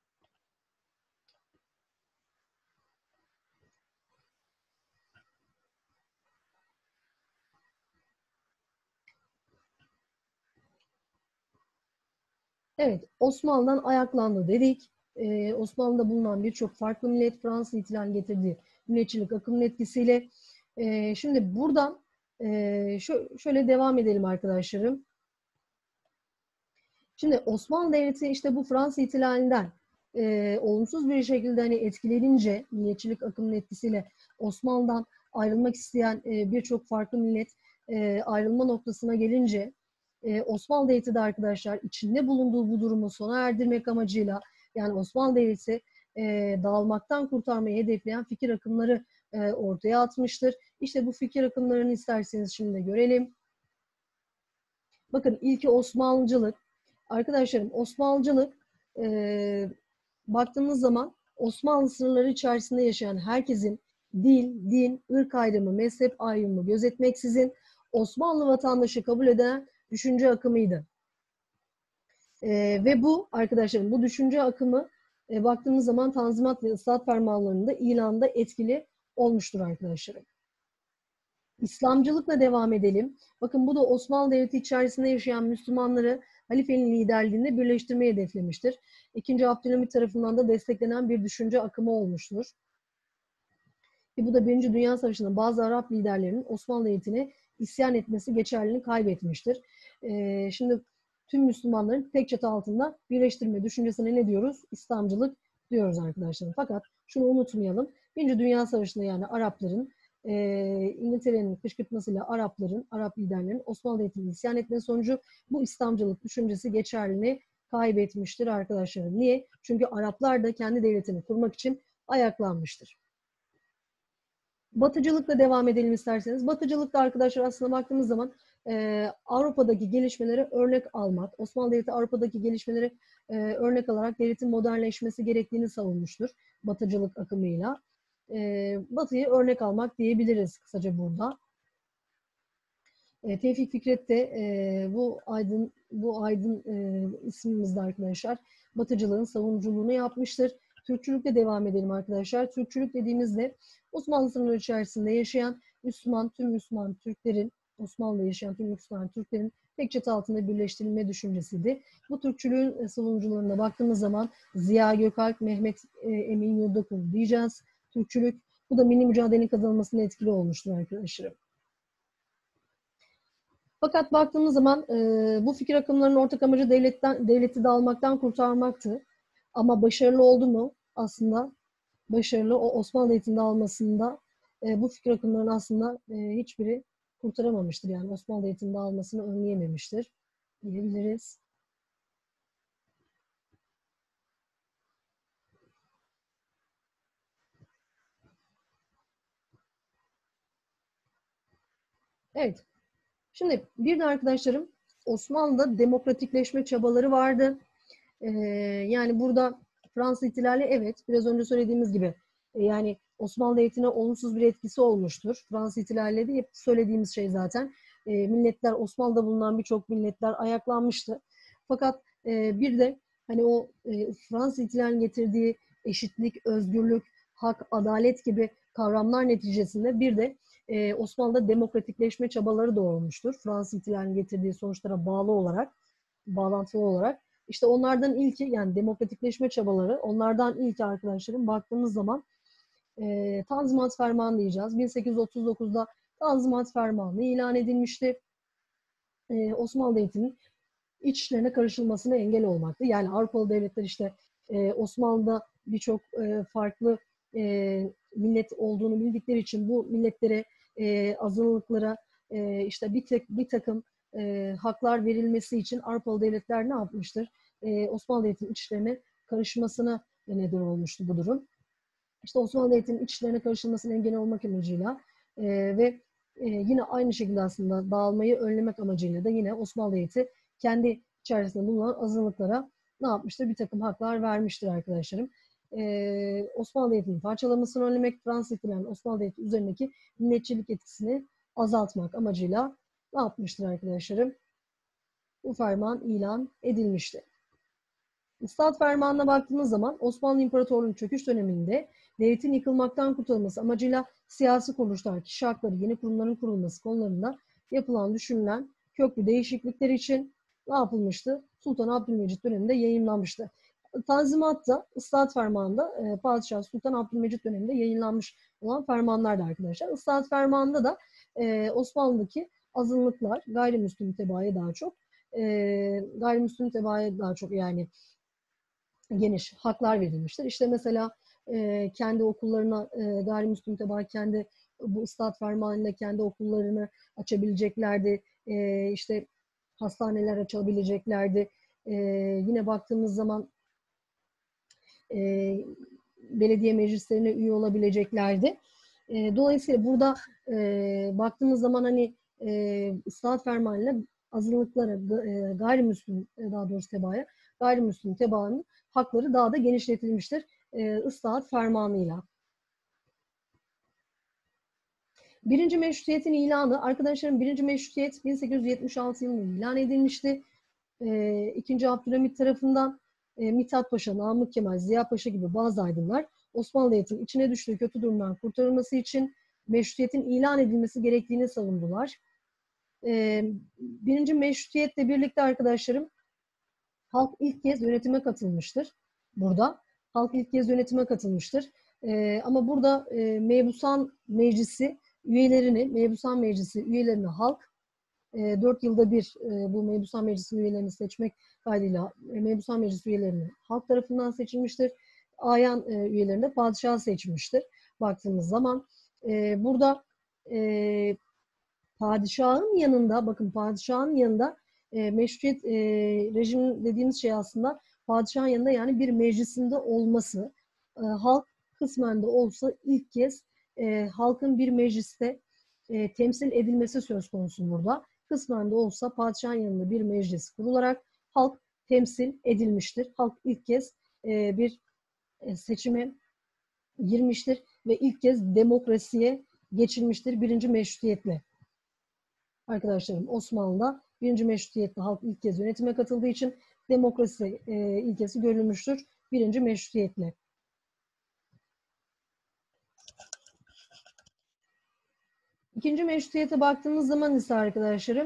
Evet, Osmanlı'dan ayaklandı dedik. Ee, Osmanlı'da bulunan birçok farklı millet Fransız ihtilali getirdiği milliyetçilik akımının etkisiyle. Ee, şimdi buradan e, şö şöyle devam edelim arkadaşlarım. Şimdi Osmanlı Devleti işte bu Fransız ihtilalinden e, olumsuz bir şekilde hani etkilenince milliyetçilik akımının etkisiyle Osmanlı'dan ayrılmak isteyen e, birçok farklı millet e, ayrılma noktasına gelince e, Osmanlı Devleti de arkadaşlar içinde bulunduğu bu durumu sona erdirmek amacıyla yani Osmanlı Devleti e, dağılmaktan kurtarmayı hedefleyen fikir akımları e, ortaya atmıştır. İşte bu fikir akımlarını isterseniz şimdi görelim. Bakın ilki Osmanlıcılık. Arkadaşlarım Osmanlıcılık e, baktığınız zaman Osmanlı sınırları içerisinde yaşayan herkesin dil, din, ırk ayrımı, mezhep ayrımı gözetmeksizin Osmanlı vatandaşı kabul eden düşünce akımıydı. E, ve bu arkadaşlarım bu düşünce akımı e, baktığımız zaman Tanzimat ve Islahat Fermanları'nda ilanda etkili olmuştur arkadaşlarım. İslamcılıkla devam edelim. Bakın bu da Osmanlı Devleti içerisinde yaşayan Müslümanları halifenin liderliğinde birleştirmeyi hedeflemiştir. İkinci Abdülhamit tarafından da desteklenen bir düşünce akımı olmuştur. Ve bu da Birinci Dünya Savaşı'nda bazı Arap liderlerinin Osmanlı Devleti'ne isyan etmesi geçerliliğini kaybetmiştir. Ee, şimdi tüm Müslümanların tek çatı altında birleştirme düşüncesine ne diyoruz? İslamcılık diyoruz arkadaşlar. Fakat şunu unutmayalım. Birinci Dünya Savaşı'nda yani Arapların e, İngiltere'nin kışkırtmasıyla Arapların, Arap liderlerinin Osmanlı Devleti'ne isyan etmesi sonucu bu İslamcılık düşüncesi geçerliliğini kaybetmiştir arkadaşlar. Niye? Çünkü Araplar da kendi devletini kurmak için ayaklanmıştır. Batıcılıkla devam edelim isterseniz. Batıcılıkta arkadaşlar aslında baktığımız zaman e, Avrupa'daki gelişmelere örnek almak, Osmanlı Devleti Avrupa'daki gelişmeleri e, örnek alarak devletin modernleşmesi gerektiğini savunmuştur Batıcılık akımıyla. E, Batı'yı örnek almak diyebiliriz kısaca burada. E, Tevfik Fikret de e, bu aydın bu aydın e, ismimizde arkadaşlar Batıcılığın savunuculuğunu yapmıştır. Türkçülükle devam edelim arkadaşlar. Türkçülük dediğimizde Osmanlı sınırları içerisinde yaşayan Müslüman, tüm Müslüman Türklerin, Osmanlı'da yaşayan tüm Müslüman Türklerin tek çatı altında birleştirilme düşüncesiydi. Bu Türkçülüğün savunucularına baktığımız zaman Ziya Gökalp, Mehmet Emin Yurdakul diyeceğiz. Türkçülük, bu da milli mücadelenin kazanılmasına etkili olmuştur arkadaşlarım. Fakat baktığımız zaman e, bu fikir akımlarının ortak amacı devletten, devleti dağılmaktan kurtarmaktı. Ama başarılı oldu mu? Aslında başarılı. O Osmanlı Devleti'nin dağılmasında e, bu fikir akımlarının aslında e, hiçbiri kurtaramamıştır. Yani Osmanlı Devleti'nin dağılmasını önleyememiştir diyebiliriz. Evet. Şimdi bir de arkadaşlarım, Osmanlı'da demokratikleşme çabaları vardı. Ee, yani burada Fransız ihtilali, evet, biraz önce söylediğimiz gibi e, yani Osmanlı Devleti'ne olumsuz bir etkisi olmuştur. Fransız ihtilaliyle de hep söylediğimiz şey zaten. E, milletler, Osmanlı'da bulunan birçok milletler ayaklanmıştı. Fakat e, bir de hani o e, Fransız ihtilalinin getirdiği eşitlik, özgürlük, hak, adalet gibi kavramlar neticesinde bir de e, Osmanlı'da demokratikleşme çabaları doğurmuştur. Fransız ihtilalinin getirdiği sonuçlara bağlı olarak, bağlantılı olarak. İşte onlardan ilki, yani demokratikleşme çabaları, onlardan ilki arkadaşlarım baktığımız zaman e, Tanzimat Fermanı diyeceğiz. bin sekiz yüz otuz dokuzda Tanzimat Fermanı ilan edilmişti. E, Osmanlı Devleti'nin iç işlerine karışılmasına engel olmaktı. Yani Avrupalı devletler işte e, Osmanlı'da birçok e, farklı e, millet olduğunu bildikleri için bu milletlere, e, azınlıklara e, işte bir, tek, bir takım e, haklar verilmesi için Avrupalı devletler ne yapmıştır? E, Osmanlı Devleti'nin iç işlerine karışmasına neden olmuştu bu durum. İşte Osmanlı Devleti'nin iç işlerine karışılmasına engel olmak amacıyla e, ve e, yine aynı şekilde aslında dağılmayı önlemek amacıyla da yine Osmanlı Devleti kendi içerisinde bulunan azınlıklara ne yapmıştır? Bir takım haklar vermiştir arkadaşlarım. Ee, Osmanlı Devleti'nin parçalamasını önlemek, Fransız ihtilalinin Osmanlı Devleti üzerindeki milletçilik etkisini azaltmak amacıyla ne yapmıştır arkadaşlarım? Bu ferman ilan edilmişti. Islahat Fermanı'na baktığımız zaman Osmanlı İmparatorluğu'nun çöküş döneminde devletin yıkılmaktan kurtulması amacıyla siyasi kuruluşlar, kişi hakları, yeni kurumların kurulması konularında yapılan, düşünülen köklü değişiklikler için ne yapılmıştı? Sultan Abdülmecit döneminde yayınlanmıştı. Tanzimat'ta, Islahat Fermanı'nda e, Padişah Sultan Abdülmecit döneminde yayınlanmış olan fermanlardı arkadaşlar. Islahat Fermanı'nda da e, Osmanlı'daki azınlıklar, gayrimüslim tebaaya daha çok, e, gayrimüslim tebaaya daha çok yani geniş haklar verilmiştir. İşte mesela e, kendi okullarına e, gayrimüslim tebaa kendi bu ıslahat fermanıyla kendi okullarını açabileceklerdi. E, işte hastaneler açabileceklerdi. E, yine baktığımız zaman e, belediye meclislerine üye olabileceklerdi. E, dolayısıyla burada e, baktığımız zaman hani e, ıslahat fermanıyla azınlıklara, e, gayrimüslim daha doğrusu tebaaya, gayrimüslim tebaanın hakları daha da genişletilmiştir e, ıslahat fermanıyla. Birinci Meşrutiyet'in ilanı, arkadaşlarım birinci Meşrutiyet bin sekiz yüz yetmiş altı yılında ilan edilmişti. E, İkinci Abdülhamit tarafından e, Mithat Paşa, Namık Kemal, Ziya Paşa gibi bazı aydınlar Osmanlı Devleti'nin içine düştüğü kötü durumdan kurtarılması için meşrutiyetin ilan edilmesi gerektiğini savundular. E, birinci Meşrutiyetle birlikte arkadaşlarım halk ilk kez yönetime katılmıştır. Burada halk ilk kez yönetime katılmıştır. E, ama burada e, Mebusan Meclisi üyelerini, Mebusan Meclisi üyelerini halk e, dört yılda bir e, bu Mebusan Meclisi üyelerini seçmek kaydıyla e, Mebusan Meclisi üyelerini halk tarafından seçilmiştir. Ayan e, üyelerini de padişah seçmiştir. Baktığımız zaman e, burada e, padişahın yanında, bakın padişahın yanında e, meşruiyet e, rejim dediğimiz şey aslında padişahın yanında yani bir meclisinde olması. E, halk kısmen de olsa ilk kez e, halkın bir mecliste e, temsil edilmesi söz konusu burada. Kısmen de olsa padişahın yanında bir meclis kurularak halk temsil edilmiştir. Halk ilk kez e, bir e, seçime girmiştir ve ilk kez demokrasiye geçilmiştir birinci meşrutiyetle. Arkadaşlarım Osmanlı'da birinci meşrutiyetle halk ilk kez yönetime katıldığı için demokrasi e, ilkesi görülmüştür birinci meşrutiyetle. İkinci meşrutiyete baktığımız zaman ise arkadaşlarım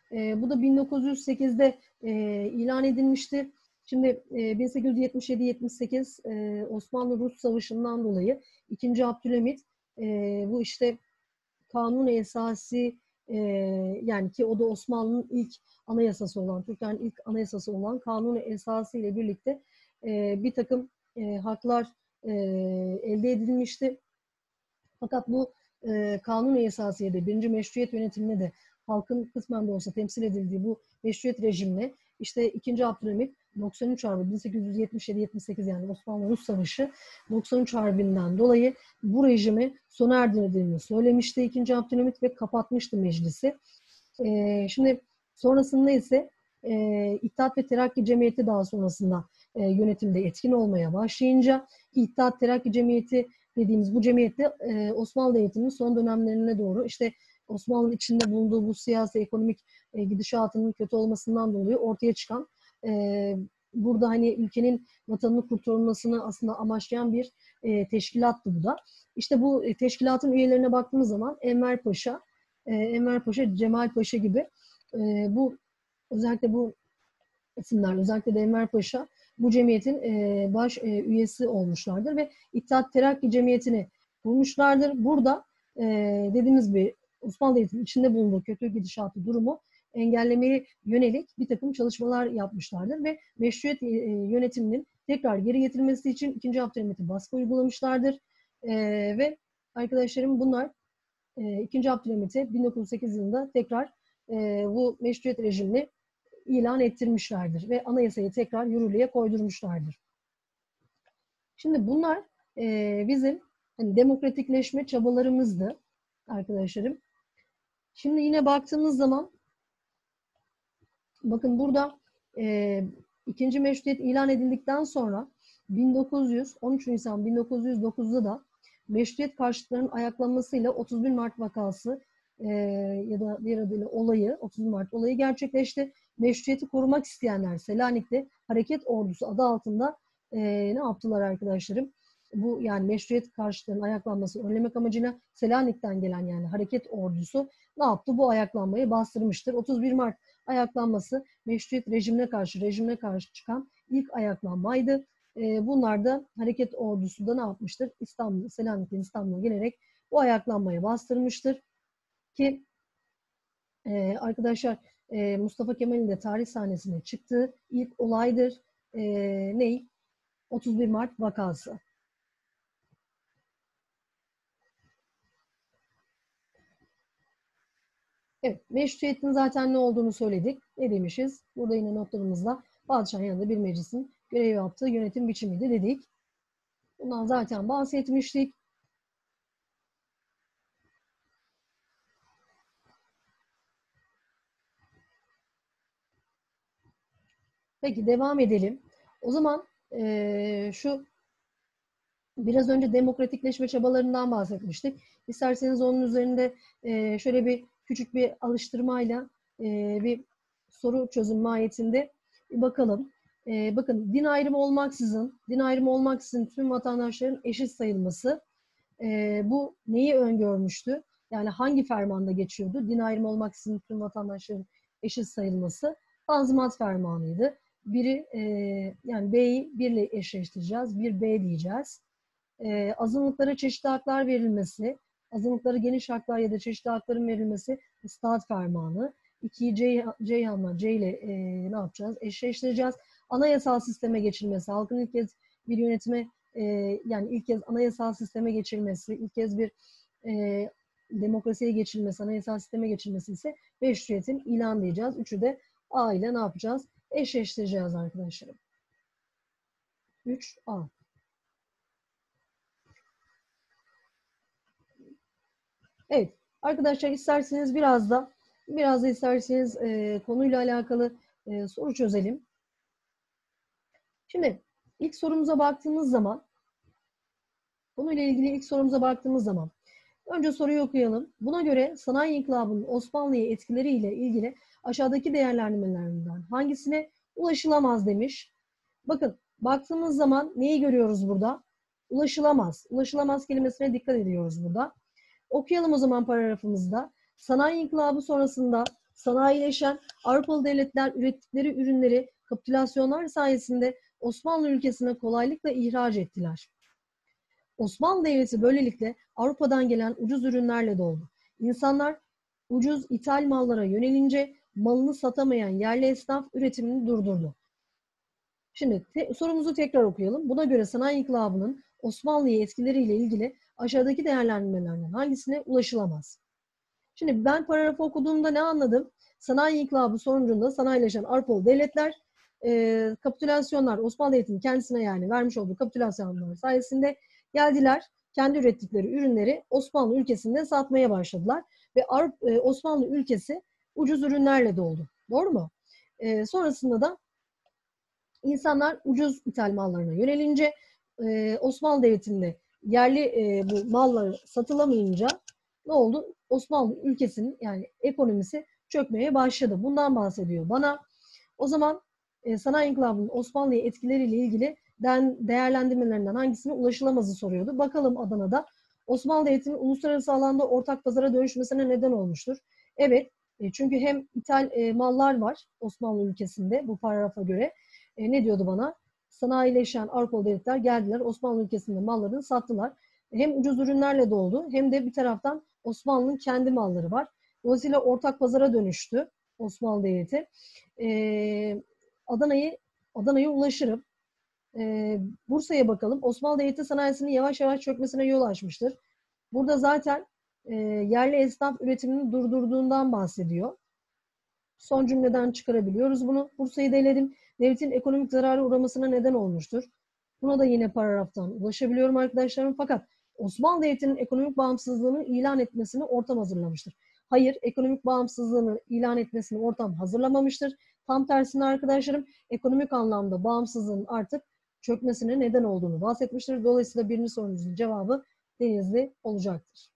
E, bu da bin dokuz yüz sekizde e, ilan edilmişti. Şimdi e, bin sekiz yüz yetmiş yedi yetmiş sekiz e, Osmanlı-Rus Savaşı'ndan dolayı ikinci. Abdülhamit e, bu işte Kanun Esası e, yani ki o da Osmanlı'nın ilk anayasası olan, Türkiye'nin ilk anayasası olan Kanun Esası ile birlikte e, bir takım e, haklar e, elde edilmişti. Fakat bu e, Kanun Esası'ya da birinci meşruiyet yönetimine de halkın kısmen de olsa temsil edildiği bu meşruiyet rejimine işte ikinci. Abdülhamit doksan üç Harbi bin sekiz yüz yetmiş yedi yetmiş sekiz yani Osmanlı-Rus Savaşı doksan üç Harbi'nden dolayı bu rejimi sona erdirdiğini söylemişti ikinci. Abdülhamit ve kapatmıştı meclisi. E, şimdi sonrasında ise e, İttihat ve Terakki Cemiyeti daha sonrasında e, yönetimde etkin olmaya başlayınca İttihat Terakki Cemiyeti dediğimiz bu cemiyette e, Osmanlı Devleti'nin son dönemlerine doğru işte Osmanlı'nın içinde bulunduğu bu siyasi ekonomik e, gidişatının kötü olmasından dolayı ortaya çıkan e, burada hani ülkenin vatanını kurtarılmasını aslında amaçlayan bir e, teşkilattı bu da. İşte bu e, teşkilatın üyelerine baktığımız zaman Enver Paşa, e, Enver Paşa, Cemal Paşa gibi e, bu özellikle bu isimler, özellikle de Enver Paşa bu cemiyetin e, baş e, üyesi olmuşlardır ve İttihat Terakki Cemiyeti'ni kurmuşlardır. Burada e, dediğimiz gibi Osmanlı Devleti'nin içinde bulunduğu kötü gidişatı durumu engellemeye yönelik bir takım çalışmalar yapmışlardır ve meşruiyet e, yönetiminin tekrar geri getirilmesi için ikinci. Abdülhamit'e baskı uygulamışlardır. E, ve arkadaşlarım bunlar e, ikinci. Abdülhamit'e bin dokuz yüz sekiz yılında tekrar e, bu meşruiyet rejimini ilan ettirmişlerdir ve anayasayı tekrar yürürlüğe koydurmuşlardır. Şimdi bunlar e, bizim hani demokratikleşme çabalarımızdı arkadaşlarım. Şimdi yine baktığımız zaman bakın burada e, ikinci meşruiyet ilan edildikten sonra bin dokuz yüz on üç Nisan bin dokuz yüz dokuzda da meşruiyet karşıtlarının ayaklanmasıyla otuz bir Mart vakası e, ya da diğer adıyla olayı, otuz bir Mart olayı gerçekleşti. Meşruiyeti korumak isteyenler Selanik'te Hareket Ordusu adı altında e, ne yaptılar arkadaşlarım? Bu yani meşruiyet karşıtlarının ayaklanmasını önlemek amacıyla Selanik'ten gelen yani Hareket Ordusu ne yaptı? Bu ayaklanmayı bastırmıştır. otuz bir Mart ayaklanması meşruiyet rejimine karşı, rejimine karşı çıkan ilk ayaklanmaydı. E, bunlar da Hareket Ordusu da ne yapmıştır? İstanbul, Selanik'ten İstanbul'a gelerek bu ayaklanmayı bastırmıştır. Ki e, arkadaşlar e, Mustafa Kemal'in de tarih sahnesine çıktığı ilk olaydır. E, ney? otuz bir Mart vakası. Evet, meşruiyetin zaten ne olduğunu söyledik. Ne demişiz? Burada yine notlarımızda padişahın yanında bir meclisin görev yaptığı yönetim biçimiydi dedik. Bundan zaten bahsetmiştik. Peki devam edelim. O zaman e, şu biraz önce demokratikleşme çabalarından bahsetmiştik. İsterseniz onun üzerinde e, şöyle bir küçük bir alıştırmayla e, bir soru çözüm mahiyetinde bir bakalım. E, bakın din ayrımı olmaksızın, din ayrımı olmaksızın tüm vatandaşların eşit sayılması e, bu neyi öngörmüştü? Yani hangi fermanda geçiyordu? Din ayrımı olmaksızın tüm vatandaşların eşit sayılması Tanzimat Fermanı'ydı. Biri e, yani B'yi bir ile eşleştireceğiz. Bir B diyeceğiz. E, azınlıklara çeşitli haklar verilmesi, azınlıklara geniş haklar ya da çeşitli hakların verilmesi Islahat Fermanı. İkiyi C, Ceyhan'la C ile e, ne yapacağız? Eşleştireceğiz. Anayasal sisteme geçilmesi, halkın ilk kez bir yönetime e, yani ilk kez anayasal sisteme geçilmesi, ilk kez bir e, demokrasiye geçilmesi, anayasal sisteme geçilmesi ise meşruiyetin ilan diyeceğiz. Üçü de A ile ne yapacağız? Eşleştireceğiz arkadaşlarım. üç A. Evet, arkadaşlar isterseniz biraz da biraz da isterseniz e, konuyla alakalı e, soru çözelim. Şimdi ilk sorumuza baktığımız zaman konuyla ilgili ilk sorumuza baktığımız zaman önce soruyu okuyalım. Buna göre sanayi inkılabının Osmanlı'ya etkileriyle ilgili aşağıdaki değerlendirmelerden hangisine ulaşılamaz demiş. Bakın baktığımız zaman neyi görüyoruz burada? Ulaşılamaz. Ulaşılamaz kelimesine dikkat ediyoruz burada. Okuyalım o zaman paragrafımızda. Sanayi inkılabı sonrasında Sanayileşen Avrupalı devletler ürettikleri ürünleri kapitülasyonlar sayesinde Osmanlı ülkesine kolaylıkla ihraç ettiler. Osmanlı Devleti böylelikle Avrupa'dan gelen ucuz ürünlerle doldu. İnsanlar ucuz ithal mallara yönelince malını satamayan yerli esnaf üretimini durdurdu. Şimdi te sorumuzu tekrar okuyalım. Buna göre sanayi inkılabının Osmanlı'ya etkileriyle ilgili aşağıdaki değerlendirmelerden hangisine ulaşılamaz? Şimdi ben paragrafı okuduğumda ne anladım? Sanayi inkılabı sonucunda sanayileşen Avrupalı devletler e, kapitülasyonlar, Osmanlı Devleti'nin kendisine yani vermiş olduğu kapitülasyonlar sayesinde geldiler. Kendi ürettikleri ürünleri Osmanlı ülkesinde satmaya başladılar. Ve Avrupa, e, Osmanlı ülkesi ucuz ürünlerle doldu. Doğru mu? E, sonrasında da İnsanlar ucuz ithal mallarına yönelince e, Osmanlı Devleti'nde yerli e, bu malları satılamayınca ne oldu? Osmanlı ülkesinin yani ekonomisi çökmeye başladı. Bundan bahsediyor bana. O zaman e, sanayi inkılabının Osmanlı'ya etkileriyle ilgili den, değerlendirmelerinden hangisine ulaşılamazı soruyordu. Bakalım Adana'da Osmanlı Devleti'nin uluslararası alanda ortak pazara dönüşmesine neden olmuştur. Evet, e, çünkü hem ithal e, mallar var Osmanlı ülkesinde bu paragrafa göre. E, ne diyordu bana? Sanayileşen Avrupalı devletler geldiler, Osmanlı ülkesinde mallarını sattılar. Hem ucuz ürünlerle doldu hem de bir taraftan Osmanlı'nın kendi malları var. Dolayısıyla ortak pazara dönüştü Osmanlı Devleti. E, Adana'yı Adana'ya ulaşırım. E, Bursa'ya bakalım. Osmanlı Devleti sanayisinin yavaş yavaş çökmesine yol açmıştır. Burada zaten e, yerli esnaf üretimini durdurduğundan bahsediyor. Son cümleden çıkarabiliyoruz bunu. Bursa'yı da eledim. Devletin ekonomik zarara uğramasına neden olmuştur. Buna da yine paragraftan ulaşabiliyorum arkadaşlarım. Fakat Osmanlı Devleti'nin ekonomik bağımsızlığını ilan etmesini ortam hazırlamıştır. Hayır, ekonomik bağımsızlığını ilan etmesini ortam hazırlamamıştır. Tam tersine arkadaşlarım, ekonomik anlamda bağımsızlığın artık çökmesine neden olduğunu bahsetmiştir. Dolayısıyla birinci sorunuzun cevabı Denizli olacaktır.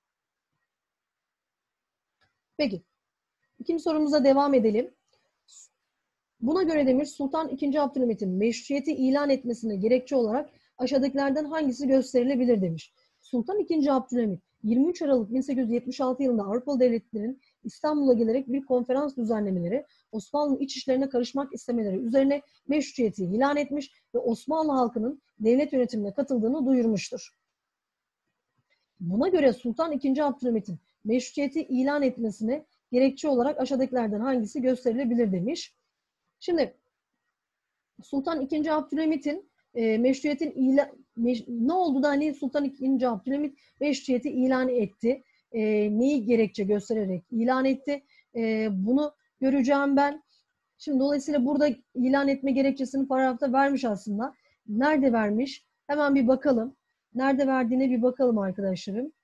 Peki. İkinci sorumuza devam edelim. Buna göre demiş Sultan ikinci. Abdülhamit'in meşruiyeti ilan etmesine gerekçe olarak aşağıdakilerden hangisi gösterilebilir demiş. Sultan ikinci. Abdülhamit yirmi üç Aralık bin sekiz yüz yetmiş altı yılında Avrupalı devletlerin İstanbul'a gelerek bir konferans düzenlemeleri, Osmanlı iç işlerine karışmak istemeleri üzerine meşruiyeti ilan etmiş ve Osmanlı halkının devlet yönetimine katıldığını duyurmuştur. Buna göre Sultan ikinci. Abdülhamit'in meşruiyeti ilan etmesine gerekçe olarak aşağıdakilerden hangisi gösterilebilir demiş. Şimdi Sultan ikinci. Abdülhamit'in e, meşruiyetin ilan, meş, ne oldu da hani Sultan ikinci. Abdülhamit meşruiyeti ilan etti. E, neyi gerekçe göstererek ilan etti? E, bunu göreceğim ben. Şimdi dolayısıyla burada ilan etme gerekçesini paragrafta vermiş aslında. Nerede vermiş? Hemen bir bakalım. Nerede verdiğine bir bakalım arkadaşlarım.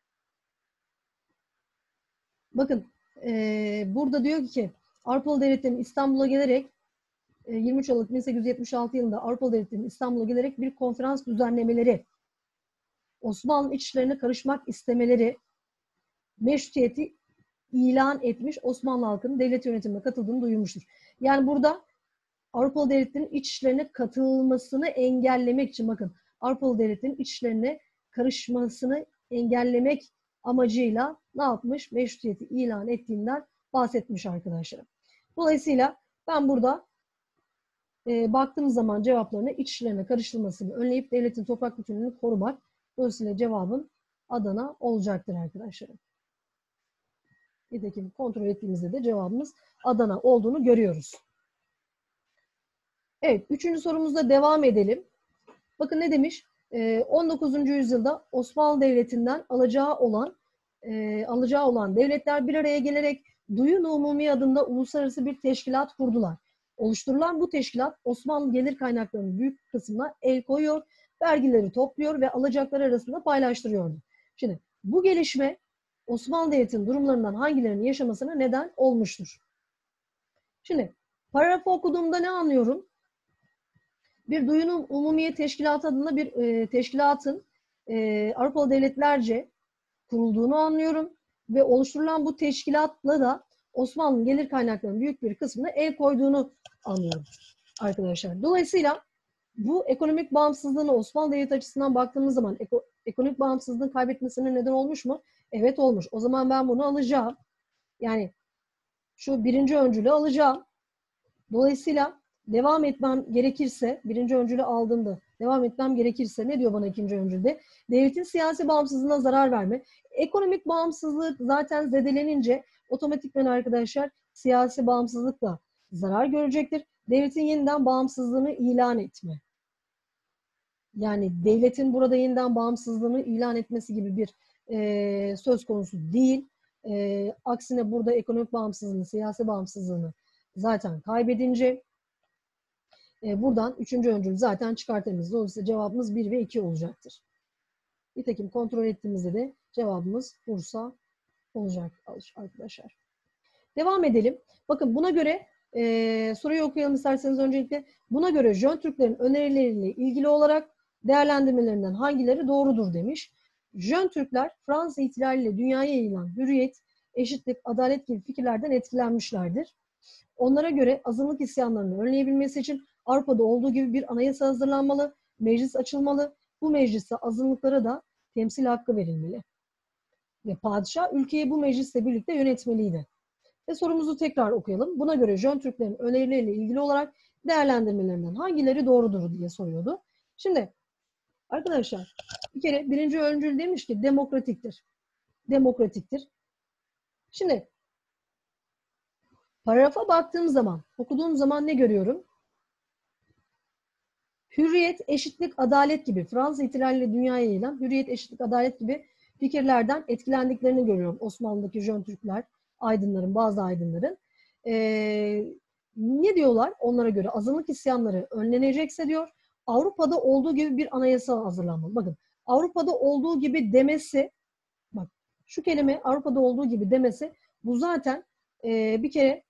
Bakın e, burada diyor ki Avrupalı devletlerin İstanbul'a gelerek yirmi üç Aralık bin sekiz yüz yetmiş altı yılında Avrupalı devletlerin İstanbul'a gelerek bir konferans düzenlemeleri, Osmanlı iç işlerine karışmak istemeleri, meşruiyeti ilan etmiş, Osmanlı halkının devlet yönetimine katıldığını duyurmuştur. Yani burada Avrupalı devletlerin iç işlerine katılmasını engellemek için, bakın Avrupalı devletlerin iç işlerine karışmasını engellemek amacıyla ne yapmış? Meşruiyeti ilan ettiğinden bahsetmiş arkadaşlarım. Dolayısıyla ben burada E, baktığımız zaman cevaplarına iç işlerine karıştırılmasını önleyip devletin toprak bütünlüğünü korumak. Dolayısıyla cevabım Adana olacaktır arkadaşlarım. Nitekim kontrol ettiğimizde de cevabımız Adana olduğunu görüyoruz. Evet, üçüncü sorumuzda devam edelim. Bakın ne demiş? E, on dokuzuncu yüzyılda Osmanlı Devleti'nden alacağı olan e, alacağı olan devletler bir araya gelerek Duyun-u Umumi adında uluslararası bir teşkilat kurdular. Oluşturulan bu teşkilat Osmanlı gelir kaynaklarının büyük kısmına el koyuyor, vergileri topluyor ve alacakları arasında paylaştırıyordu. Şimdi bu gelişme Osmanlı Devleti'nin durumlarından hangilerinin yaşamasına neden olmuştur? Şimdi paragrafı okuduğumda ne anlıyorum? Bir Duyun-u Umumiye Teşkilatı adında bir e, teşkilatın e, Avrupalı devletlerce kurulduğunu anlıyorum ve oluşturulan bu teşkilatla da Osmanlı'nın gelir kaynaklarının büyük bir kısmına el koyduğunu anlıyorum arkadaşlar. Dolayısıyla bu ekonomik bağımsızlığını Osmanlı Devleti açısından baktığımız zaman eko, ekonomik bağımsızlığın kaybetmesine neden olmuş mu? Evet olmuş. O zaman ben bunu alacağım. Yani şu birinci öncülü alacağım. Dolayısıyla devam etmem gerekirse, birinci öncülü aldığımda devam etmem gerekirse ne diyor bana ikinci öncülde? Devletin siyasi bağımsızlığına zarar verme. Ekonomik bağımsızlık zaten zedelenince otomatikman arkadaşlar siyasi bağımsızlık da zarar görecektir. Devletin yeniden bağımsızlığını ilan etme. Yani devletin burada yeniden bağımsızlığını ilan etmesi gibi bir e, söz konusu değil. E, aksine burada ekonomik bağımsızlığını, siyasi bağımsızlığını zaten kaybedince e, buradan üçüncü öncülü zaten çıkartamayız. Dolayısıyla cevabımız bir ve iki olacaktır. Nitekim kontrol ettiğimizde de cevabımız Bursa olacak arkadaşlar. Devam edelim. Bakın buna göre e, soruyu okuyalım isterseniz öncelikle. Buna göre Jön Türklerin önerileriyle ilgili olarak değerlendirmelerinden hangileri doğrudur demiş. Jön Türkler Fransız ihtilaliyle dünyaya yayılan hürriyet, eşitlik, adalet gibi fikirlerden etkilenmişlerdir. Onlara göre azınlık isyanlarını önleyebilmesi için Avrupa'da olduğu gibi bir anayasa hazırlanmalı, meclis açılmalı. Bu mecliste azınlıklara da temsil hakkı verilmeli. Ve padişah ülkeyi bu meclisle birlikte yönetmeliydi. Ve sorumuzu tekrar okuyalım. Buna göre Jön Türklerin önerileriyle ilgili olarak değerlendirmelerinden hangileri doğrudur diye soruyordu. Şimdi arkadaşlar bir kere birinci öncül demiş ki demokratiktir. Demokratiktir. Şimdi paragrafa baktığım zaman, okuduğum zaman ne görüyorum? Hürriyet, eşitlik, adalet gibi Fransız ihtilaliyle dünyaya yayılan hürriyet, eşitlik, adalet gibi fikirlerden etkilendiklerini görüyorum. Osmanlı'daki Jön Türkler, aydınların, bazı aydınların. Ee, ne diyorlar? Onlara göre azınlık isyanları önlenecekse diyor, Avrupa'da olduğu gibi bir anayasa hazırlanmalı. Bakın, Avrupa'da olduğu gibi demesi, bak şu kelime Avrupa'da olduğu gibi demesi, bu zaten e, bir kere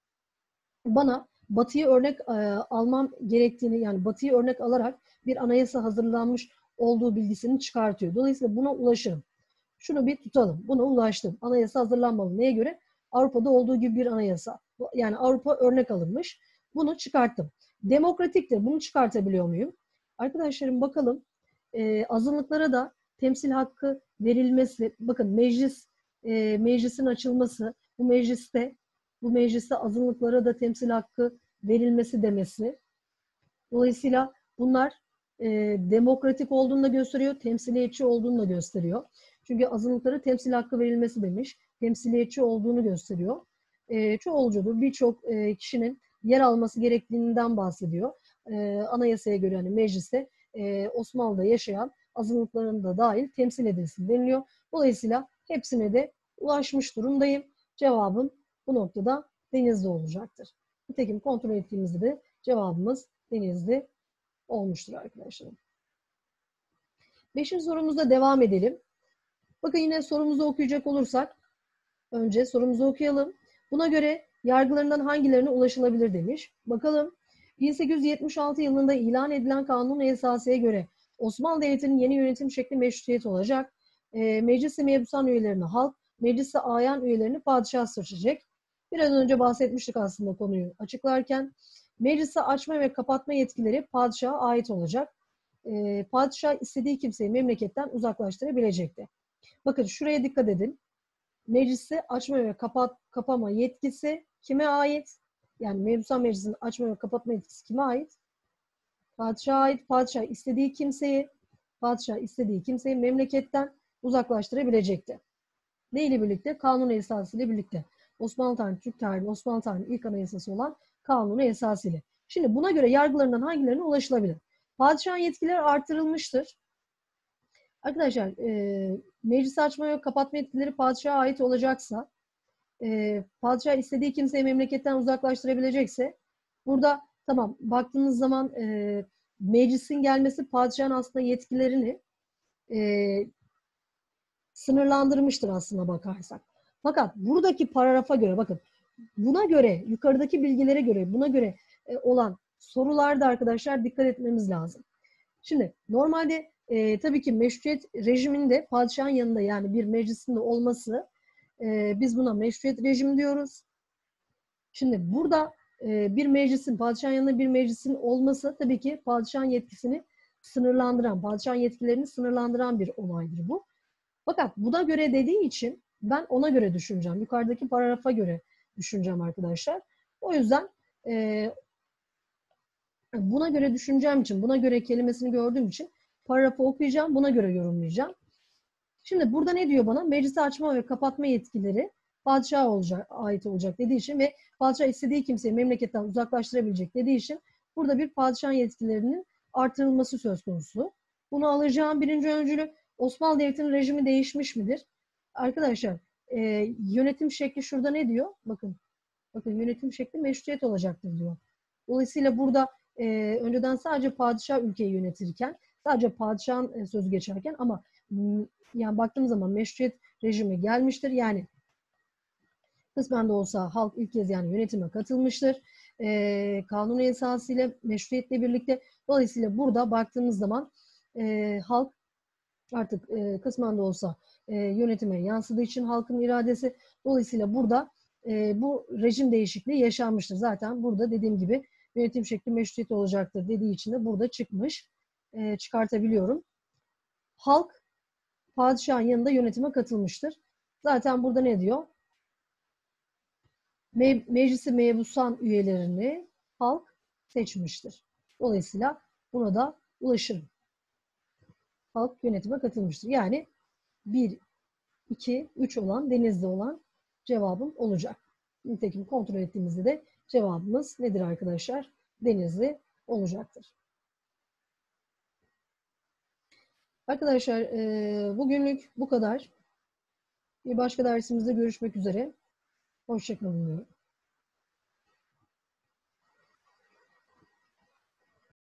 bana Batı'yı örnek e, almam gerektiğini, yani Batı'yı örnek alarak bir anayasa hazırlanmış olduğu bilgisini çıkartıyor. Dolayısıyla buna ulaşırım. Şunu bir tutalım. Buna ulaştım. Anayasa hazırlanmalı. Neye göre? Avrupa'da olduğu gibi bir anayasa. Yani Avrupa örnek alınmış. Bunu çıkarttım. Demokratiktir. Bunu çıkartabiliyor muyum? Arkadaşlarım bakalım. E, azınlıklara da temsil hakkı verilmesi. Bakın meclis, e, meclisin açılması. Bu mecliste bu mecliste azınlıklara da temsil hakkı verilmesi demesi. Dolayısıyla bunlar e, demokratik olduğunu da gösteriyor, temsiliyetçi olduğunu da gösteriyor. Çünkü azınlıklara temsil hakkı verilmesi demiş, temsiliyetçi olduğunu gösteriyor. E, çoğulcudur, birçok e, kişinin yer alması gerektiğinden bahsediyor. E, anayasaya göre hani mecliste e, Osmanlı'da yaşayan azınlıkların da dahil temsil edilsin deniliyor. Dolayısıyla hepsine de ulaşmış durumdayım. Cevabım bu noktada Denizli olacaktır. Nitekim kontrol ettiğimizde de cevabımız Denizli olmuştur arkadaşlarım. Beşinci sorumuzda devam edelim. Bakın yine sorumuzu okuyacak olursak, önce sorumuzu okuyalım. Buna göre yargılarından hangilerine ulaşılabilir demiş. Bakalım, bin sekiz yüz yetmiş altı yılında ilan edilen Kanun-u Esasi'ye göre Osmanlı Devleti'nin yeni yönetim şekli meşrutiyet olacak. E, Meclis-i Mebusan üyelerini halk, Meclis-i Ayan üyelerini padişah seçecek. Biraz önce bahsetmiştik aslında konuyu açıklarken. Meclisi açma ve kapatma yetkileri padişaha ait olacak. E, padişah istediği kimseyi memleketten uzaklaştırabilecekti. Bakın şuraya dikkat edin. Meclisi açma ve kapat, kapama yetkisi kime ait? Yani Mebusan Meclisi'nin açma ve kapatma yetkisi kime ait? Padişaha ait. Padişah istediği kimseyi, padişah istediği kimseyi memleketten uzaklaştırabilecekti. Ne ile birlikte? Kanun-u Esası ile birlikte. Osmanlı tarihinin, Türk tarihinin, Osmanlı tarihinin ilk anayasası olan Kanun-u Esası ile. Şimdi buna göre yargılarından hangilerine ulaşılabilir? Padişahın yetkileri artırılmıştır. Arkadaşlar, e, meclisi açma ve kapatma yetkileri padişaha ait olacaksa, e, padişah istediği kimseyi memleketten uzaklaştırabilecekse, burada tamam baktığınız zaman e, meclisin gelmesi padişahın aslında yetkilerini e, sınırlandırmıştır aslına bakarsak. Fakat buradaki paragrafa göre, bakın buna göre, yukarıdaki bilgilere göre, buna göre e, olan sorularda arkadaşlar dikkat etmemiz lazım. Şimdi normalde e, tabii ki meşruiyet rejiminde padişahın yanında, yani bir meclisinde olması, e, biz buna meşruiyet rejimi diyoruz. Şimdi burada e, bir meclisin, padişahın yanında bir meclisin olması tabii ki padişahın yetkisini sınırlandıran, padişahın yetkilerini sınırlandıran bir olaydır bu. Fakat buna göre dediği için ben ona göre düşüneceğim. Yukarıdaki paragrafa göre düşüneceğim arkadaşlar. O yüzden e, buna göre düşüneceğim için, buna göre kelimesini gördüğüm için paragrafı okuyacağım, buna göre yorumlayacağım. Şimdi burada ne diyor bana? Meclisi açma ve kapatma yetkileri padişaha olacak, ait olacak dediği için ve padişah istediği kimseyi memleketten uzaklaştırabilecek dediği için burada bir padişahın yetkilerinin artırılması söz konusu. Bunu alacağım birinci öncülü. Osmanlı Devleti'nin rejimi değişmiş midir? Arkadaşlar e, yönetim şekli şurada ne diyor? Bakın, bakın yönetim şekli meşruiyet olacaktır diyor. Dolayısıyla burada e, önceden sadece padişah ülkeyi yönetirken, sadece padişahın e, sözü geçerken ama yani baktığımız zaman meşruiyet rejimi gelmiştir. Yani kısmen de olsa halk ilk kez yani yönetime katılmıştır. E, kanuni esasıyla meşruiyetle birlikte. Dolayısıyla burada baktığımız zaman e, halk artık e, kısmen de olsa e, yönetime yansıdığı için halkın iradesi. Dolayısıyla burada e, bu rejim değişikliği yaşanmıştır. Zaten burada dediğim gibi yönetim şekli meşruiyet olacaktır dediği için de burada çıkmış. E, çıkartabiliyorum. Halk padişahın yanında yönetime katılmıştır. Zaten burada ne diyor? Me Meclisi mebusan üyelerini halk seçmiştir. Dolayısıyla buna da ulaşırım. Halk yönetime katılmıştır. Yani bir, iki, üç olan Denizli olan cevabım olacak. Nitekim kontrol ettiğimizde de cevabımız nedir arkadaşlar? Denizli olacaktır. Arkadaşlar bugünlük bu kadar. Bir başka dersimizde görüşmek üzere. Hoşça kalın diyorum.